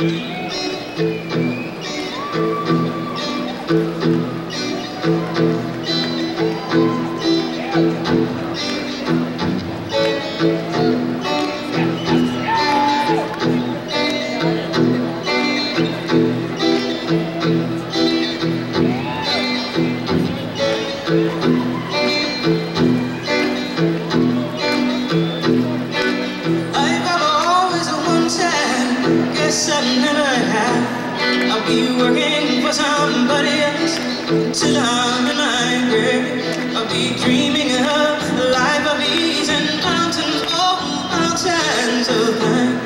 I'll be working for somebody else till I'm in my grave. I'll be dreaming of a life of ease and mountains, oh, mountains of thanks.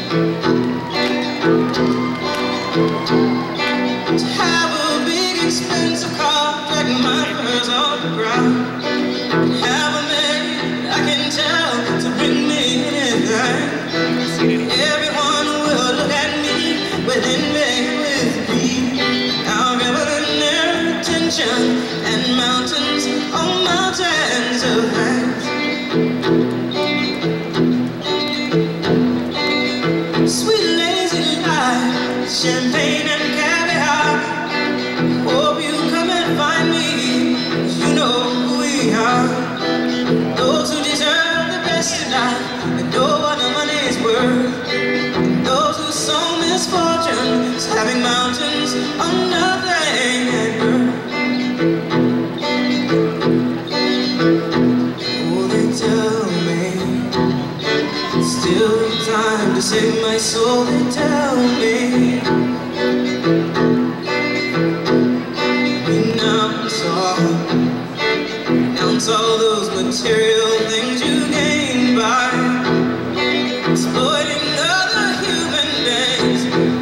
To have a big expensive car, drag my furs on the ground, have a man I can tell to bring me anything. Everyone will look at me with envy, with greed. I'll give them their attention and mountains, oh, mountains of thanks. Sweet lazy life, champagne and caviar. Hope you come and find me, 'cause you know who we are. Those who deserve the best in life and know what the money's worth. Those who sow misfortune is having mountains on nothing at birth. Oh, they tell me still time to save my soul. They tell me renounce all those material things you gain by exploiting other human beings.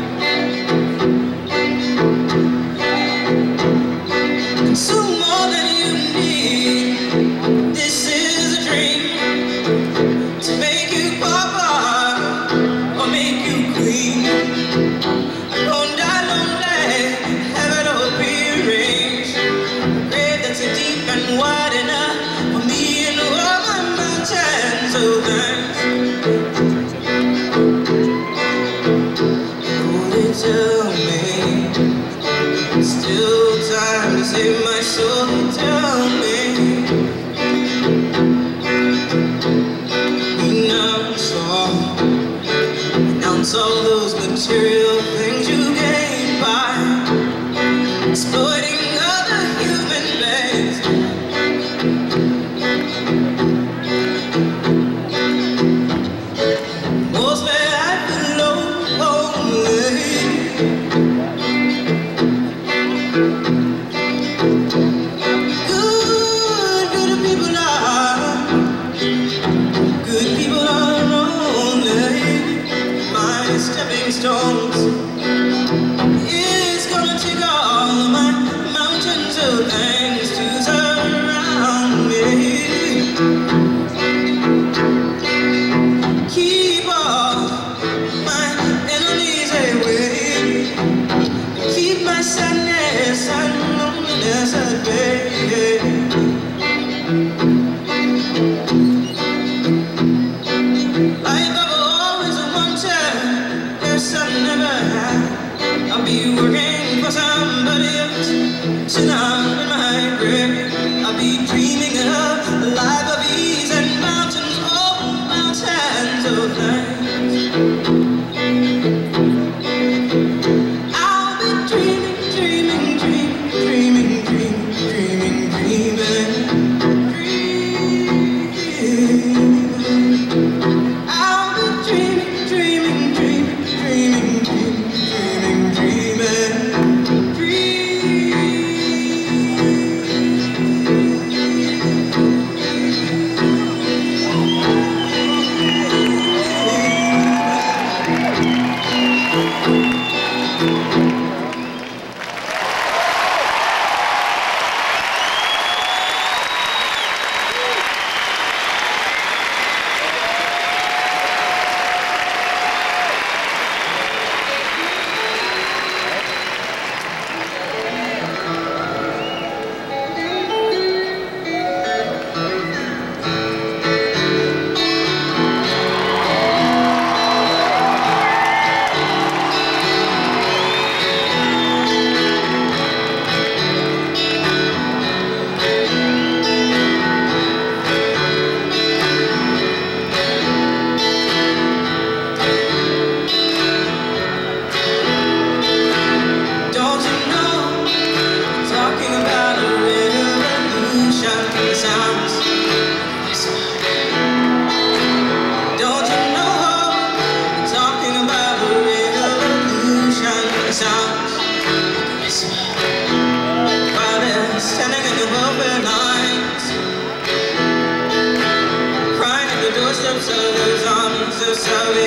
Consume more than you need. This is a dream to make you papa or make you queen. Don't die lonely, have it all prearranged. A grave that's deep and wide enough for me and all my mountains of thanks. Oh, they tell me still time to save my soul. They tell me renounce all those material things you gain by exploiting other human beings. Mostly I feel lonely. Good people are, good people are lonely. My stepping stones is gonna take all of my mountains of things to surround me. Keep all my enemies away. Keep my sadness and loneliness at bay. Life I've always wanted, yes, I never had. I'll be working for somebody else till I'm in my grave. I'll be dreaming of a life of ease and mountains, oh, mountains of thanks. I'll be dreaming, dreaming, dreaming, dreaming, dreaming, dreaming, dreaming, dreaming. I'll be dreaming, dreaming, dreaming, dreaming, dreaming, dreaming, dreaming, dreaming.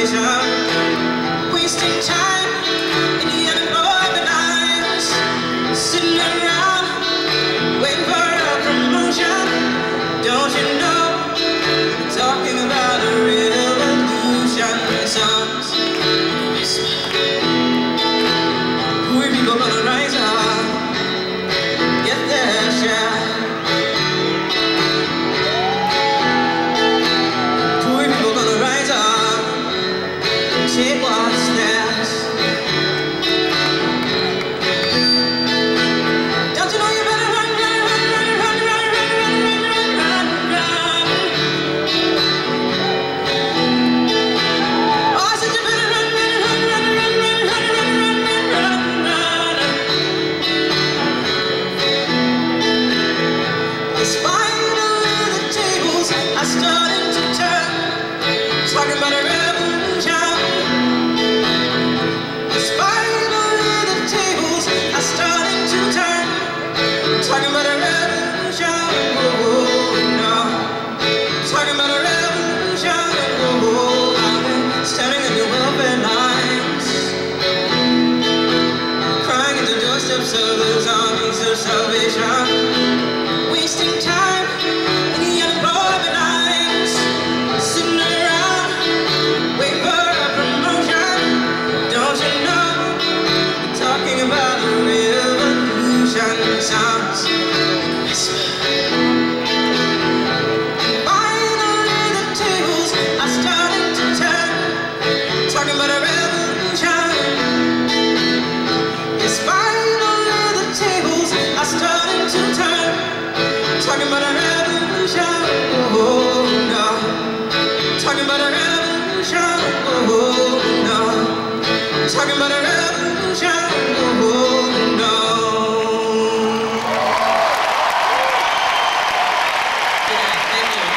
stabilization. Wasting time in the unemployment lines, sitting around waiting for a promotion. Don't you know, talking about a revolution. Songs, poor people gonna rise up, get their share. Poor people gonna rise up, take what's theirs. Don't you know you better run, run, run, run, run, run, run, run, run, run, run. Oh, I said you better run, run, run, run, run, run, run, run, run, run, run. It's finally the tables are starting to turn, talking about a revolution. It's finally the tables are starting to turn, talking about a revolution. Oh, no, talking about a revolution. Oh, I've been standing in the welfare lines, crying at the doorsteps of those armies of salvation. Wasting time in the unemployment lines, sitting around waiting for a promotion. Don't you know, we're talking about a revolution. Sounds finally the tables are starting to turn, talking about a revolution. Yes, finally the tables are starting to turn, talking about a revolution. Oh, no, talking about a revolution. Oh, no, talking about a revolution. Oh, no. Yeah, thank you.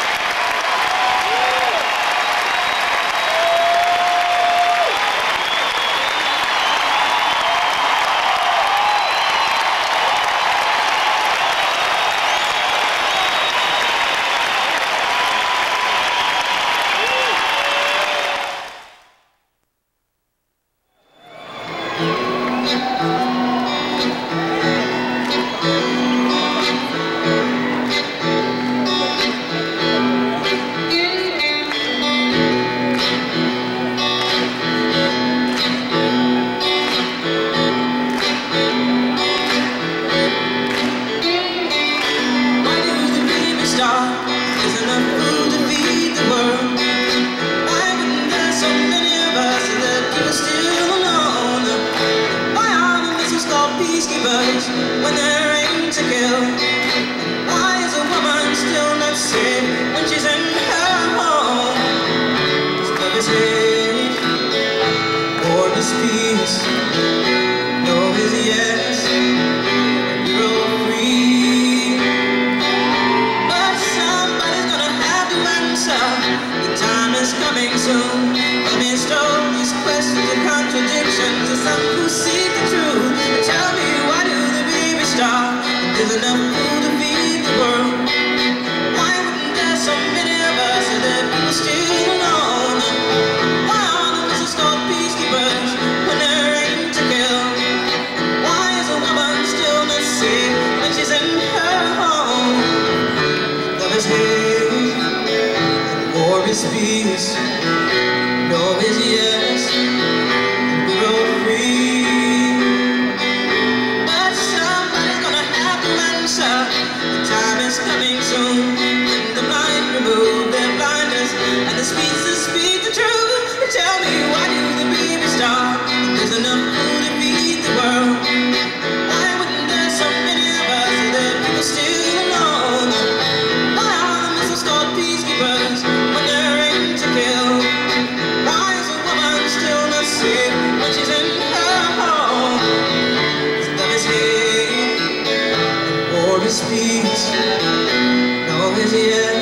Why do the baby starve? There's enough food to feed the world. Why wouldn't there so many of us that people still alone? Why are the missiles called peacekeepers when there ain't to kill? Why is a woman still not safe when she's in her home? 'Cause love is hate, war is peace, no is yes, and we're all free. But somebody's gonna have to answer. The time is coming soon. Amidst all these questions and contradictions, there's some who seek the truth. Tell me, why do the babies starve? There's enough food to feed the world. Why wouldn't there so many of us that people still alone? Why are the missiles called peacekeepers when there ain't to kill? Why is a woman still not safe when she's in her home? Love is hate, and war is peace. No is yes, and we're all free. But somebody's gonna have to answer. The time is coming soon, when the blind remove their blindness, and the speechless speak the truth. Tell me, why do the babies starve? There's enough food to feed the world. Why wouldn't there so many of us that people still alone? Why are the missiles called peacekeepers when there ain't to kill? Why is a woman still not safe when she's in her home? 'Cause love is hate, war is peace, no is yes.